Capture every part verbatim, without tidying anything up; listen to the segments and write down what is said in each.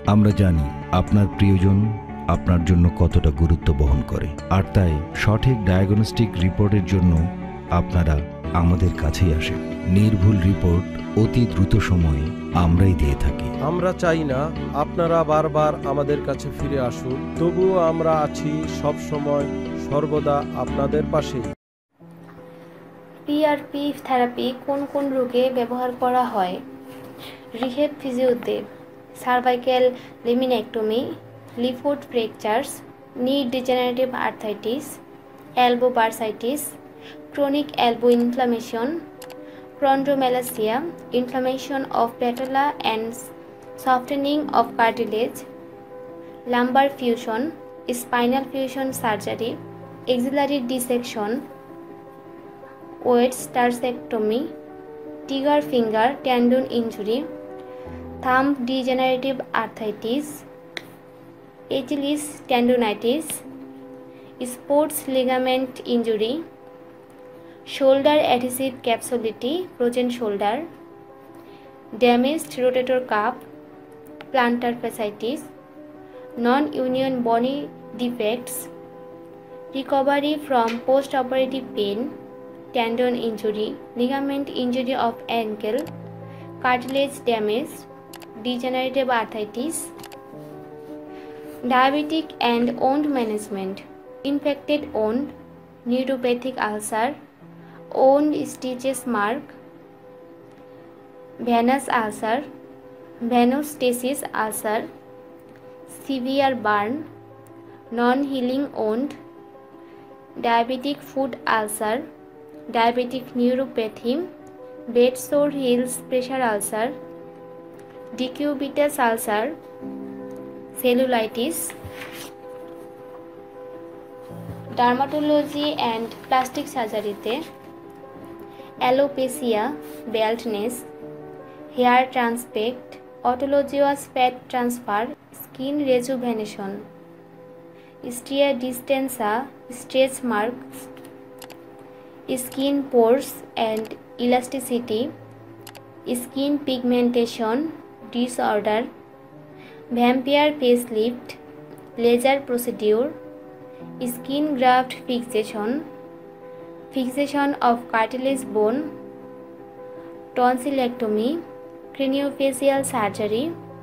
আমরা জানি আপনার প্রিয়জন আপনার জন্য কতটা গুরুত্ব বহন করে, আর তাই সঠিক ডায়াগনস্টিক রিপোর্টের জন্য আপনারা আমাদের কাছেই আসেন। নির্ভুল রিপোর্ট অতি দ্রুত সময়ে আমরাই দিয়ে থাকি। আমরা চাই না আপনারা বারবার আমাদের কাছে ফিরে আসুন, তবুও আমরা আছি সব সময় সর্বদা আপনাদের পাশে। পিআরপি থেরাপি কোন কোন রোগে ব্যবহার করা হয়? Rehab ফিজিওতে cervical লেমিনেক্টমি, Le Fort fractures, knee degenerative arthritis, elbow bursitis, chronic elbow inflammation, chondromalacia, inflammation of patella and softening of cartilage, lumbar fusion, spinal fusion surgery, axillary dissection, Wetz tarsectomy, trigger finger tendon injury, thumb degenerative arthritis, Achilles tendonitis, sports ligament injury, shoulder adhesive capsulity, frozen shoulder, damaged rotator cuff, plantar fasciitis, non-union bony defects, recovery from post-operative pain, tendon injury, ligament injury of ankle, cartilage damage, degenerative arthritis, diabetic and wound management, infected wound, neuropathic ulcer, wound stitches mark, venous ulcer, venostasis ulcer, severe burn, non-healing wound, diabetic foot ulcer, diabetic neuropathy, bed sore heels pressure ulcer, decubitus ulcer, cellulitis, dermatology and plastic surgery te alopecia, baldness, hair transplant, autologous fat transfer, skin rejuvenation, stria distensa, stretch marks, skin pores and elasticity, skin pigmentation disorder, vampire facelift, laser procedure, skin graft fixation, fixation of cartilage bone, tonsillectomy, craniofacial surgery,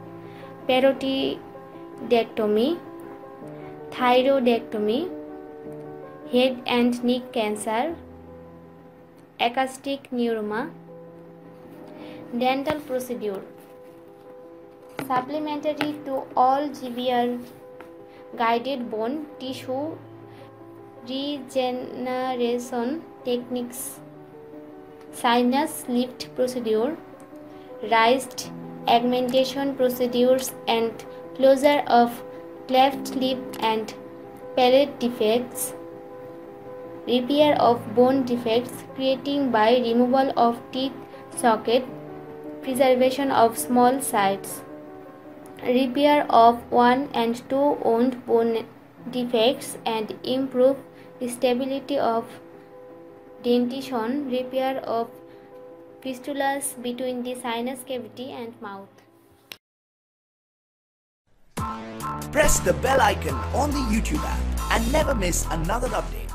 parotidectomy, thyroidectomy, head and neck cancer, acoustic neuroma, dental procedure. Supplementary to all G B R guided bone tissue regeneration techniques, sinus lift procedure, raised augmentation procedures and closure of cleft lip and palate defects, repair of bone defects creating by removal of teeth socket, preservation of small sites, repair of one and two wound bone defects and improve stability of dentition, repair of fistulas between the sinus cavity and mouth. Press the bell icon on the YouTube app and never miss another update.